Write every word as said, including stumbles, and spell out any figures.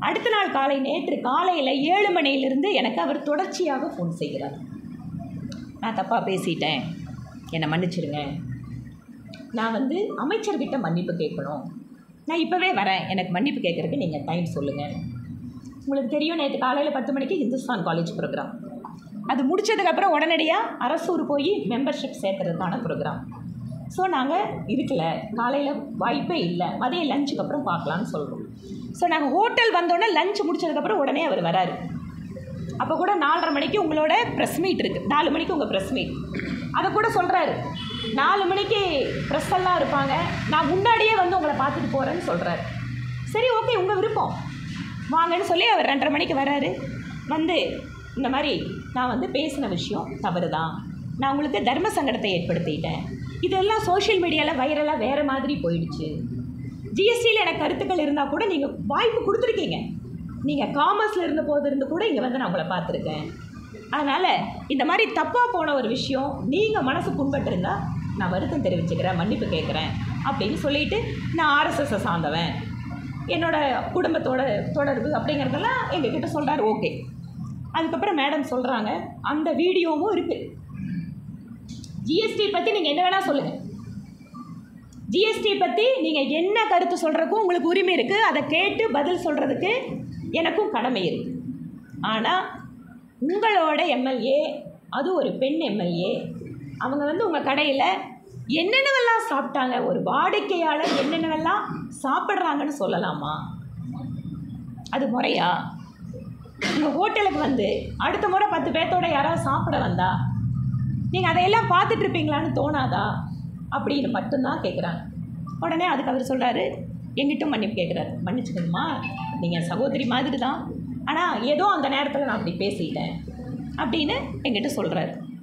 அடுத்த நாள் காலை நேற்று காலையில் ஏழு மணியிலிருந்து எனக்கு அவர் தொடர்ச்சியாக ஃபோன் செய்கிறார். நான் தப்பாக பேசிட்டேன், என்னை மன்னிச்சிருங்க, நான் வந்து அமைச்சர்கிட்ட மன்னிப்பு கேட்கணும், நான் இப்போவே வரேன், எனக்கு மன்னிப்பு கேட்குறதுக்கு நீங்கள் டைம் சொல்லுங்கள். உங்களுக்கு தெரியும், நேற்று காலையில் பத்து மணிக்கு ஹிந்துஸ்தான் காலேஜ் ப்ரோக்ராம், அது முடித்ததுக்கப்புறம் உடனடியாக அரசூர் போய் மெம்பர்ஷிப் சேர்த்துறதுக்கான ப்ரோக்ராம். ஸோ நாங்கள் இருக்கல, காலையில் வாய்ப்பே இல்லை, மதியம் லஞ்சுக்கு அப்புறம் பார்க்கலான்னு சொல்கிறோம். ஸோ நாங்கள் ஹோட்டல் வந்தோடனே லஞ்ச் முடித்ததுக்கப்புறம் உடனே அவர் வராரு. அப்போ கூட நாலரை மணிக்கு உங்களோட ப்ரெஸ் மீட் இருக்குது, நாலு மணிக்கு உங்கள் ப்ரெஸ் மீட், அதை கூட சொல்கிறாரு. நாலு மணிக்கு ப்ரெஸ் எல்லாம் இருப்பாங்க, நான் முன்னாடியே வந்து உங்களை பார்த்துட்டு போகிறேன்னு சொல்கிறாரு. சரி, ஓகே, உங்கள் விருப்பம், வாங்கன்னு சொல்லி அவர் ரெண்டரை மணிக்கு வராரு. வந்து இந்த மாதிரி நான் வந்து பேசின விஷயம் தவறு தான், நான் உங்களுக்கு தர்ம சங்கடத்தை ஏற்படுத்திட்டேன், இதெல்லாம் சோஷியல் மீடியாவில் வைரலாக வேறு மாதிரி போயிடுச்சு, ஜிஎஸ்டியில் எனக்கு கருத்துக்கள் இருந்தால் கூட நீங்கள் வாய்ப்பு கொடுத்துருக்கீங்க, நீங்கள் காமர்ஸில் இருந்த போது இருந்து கூட இங்கே வந்து நான் உங்களை பார்த்துருக்கேன், அதனால் இந்த மாதிரி தப்பாக போன ஒரு விஷயம் நீங்கள் மனசு புண்பட்டிருந்தால் நான் வருத்தம் தெரிவிச்சுக்கிறேன், மன்னிப்பு கேட்குறேன் அப்படின்னு சொல்லிவிட்டு, நான் ஆர்எஸ்எஸ்ஸை சார்ந்தவன், என்னோடய குடும்பத்தோட தொடர்பு அப்படிங்கிறதெல்லாம் எங்ககிட்ட சொல்கிறார். ஓகே. அதுக்கப்புறம் மேடம் சொல்கிறாங்க, அந்த வீடியோவும் இருக்குது, ஜிஎஸ்டி பற்றி நீங்கள் என்ன வேணால் சொல்லுங்கள், ஜிஎஸ்டி பற்றி நீங்கள் என்ன கருத்து சொல்கிறதுக்கும் உங்களுக்கு உரிமை இருக்குது, அதை கேட்டு பதில் சொல்கிறதுக்கு எனக்கும் கடமை இருக்குது. ஆனால் உங்களோட எம்எல்ஏ, அது ஒரு பெண் எம்எல்ஏ, அவங்க வந்து உங்கள் கடையில் என்னென்னவெல்லாம் சாப்பிட்டாங்க, ஒரு வாடிக்கையாளர் என்னென்னவெல்லாம் சாப்பிட்றாங்கன்னு சொல்லலாமா? அது முறையா? உங்கள் ஹோட்டலுக்கு வந்து அடுத்த முறை பத்து பேர்த்தோட யாராவது சாப்பிட வந்தா நீங்கள் அதையெல்லாம் பார்த்துட்ருப்பீங்களான்னு தோணாதா அப்படின்னு மட்டும்தான் கேட்குறாங்க. உடனே அதுக்கு அவர் சொல்கிறாரு, எங்கிட்டும் மன்னிப்பு கேட்குறாரு, மன்னிச்சுக்கணுமா, நீங்கள் சகோதரி மாதிரி தான், ஆனால் ஏதோ அந்த நேரத்தில் நான் அப்படி பேசிட்டேன் அப்படின்னு எங்கிட்ட சொல்கிறாரு.